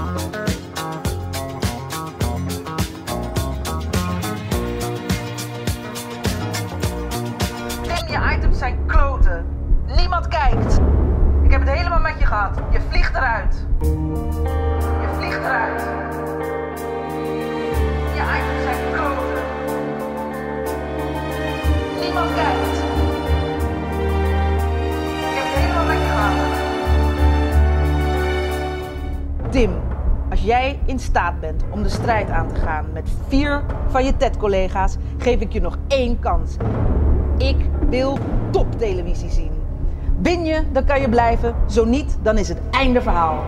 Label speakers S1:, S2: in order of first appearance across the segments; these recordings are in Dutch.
S1: Tim, je items zijn kloten. Niemand kijkt. Ik heb het helemaal met je gehad. Je vliegt eruit. Je vliegt eruit. Je items zijn kloten. Niemand kijkt. Ik heb het helemaal met je gehad. Tim, als jij in staat bent om de strijd aan te gaan met 4 van je TED-collega's, geef ik je nog 1 kans. Ik wil toptelevisie zien. Win je, dan kan je blijven. Zo niet, dan is het einde verhaal.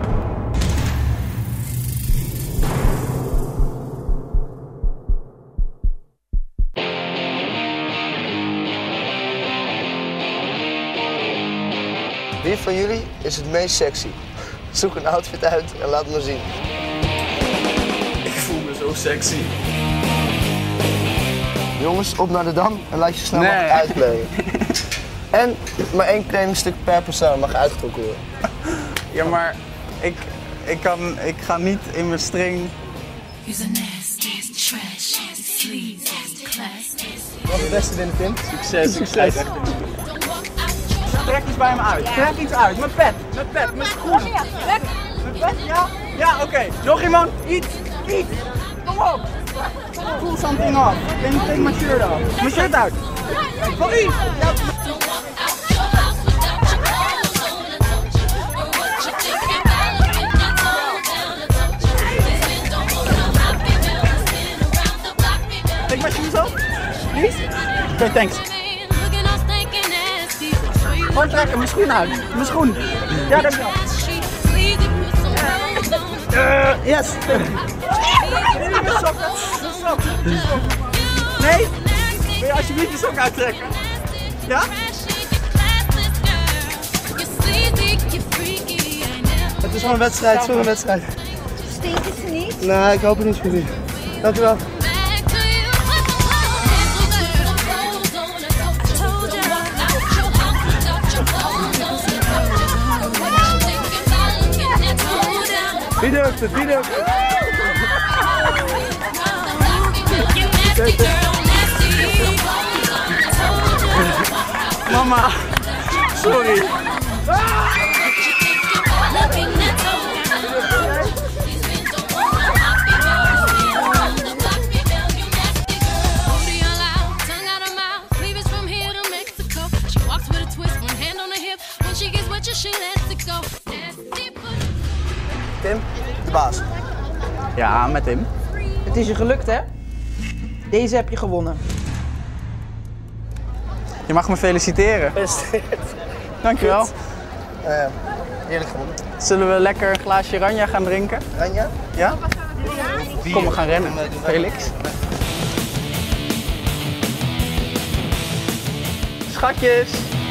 S2: Wie van jullie is het meest sexy? Zoek een outfit uit en laat me zien.
S3: Ik voel me zo sexy.
S2: Jongens, op naar de Dam en laat je snel mogelijk uitkleden. En maar 1 kledingstuk per persoon mag uitgetrokken worden.
S3: Ja, maar ik ga niet in mijn string.
S2: Wat is het beste winnen, Tim?
S3: Succes. Succes. Trek iets bij me uit. Trek iets uit. Mijn pet. Mijn schoen. Mijn pet, ja? Ja, oké. Nog iemand? Iets. Kom op. Pull something off. Can you take my shirt off? Mijn shirt uit. Voor u. Ja. Take my shoes off, please. Okay, thanks. Gewoon trekken, mijn schoen uit. Mijn schoen. Ja, dankjewel. Yes. Mijn sokken. Nee? Wil je alsjeblieft je sok uittrekken? Ja?
S2: Het is gewoon een wedstrijd, zo'n wedstrijd.
S4: Stinken ze niet?
S2: Nee, ik hoop het niet voor jullie. Dankjewel. Wie durft het? Wie durft het?
S3: Mama, sorry.
S2: Tim, de baas.
S3: Ja, met hem.
S1: Het is je gelukt, hè? Deze heb je gewonnen.
S3: Je mag me feliciteren.
S2: Gefeliciteerd.
S3: Dankjewel.
S2: Eerlijk gewonnen.
S3: Zullen we lekker een glaasje Ranja gaan drinken?
S2: Ranja?
S3: Ja? Kom, we gaan rennen. Felix. Schatjes.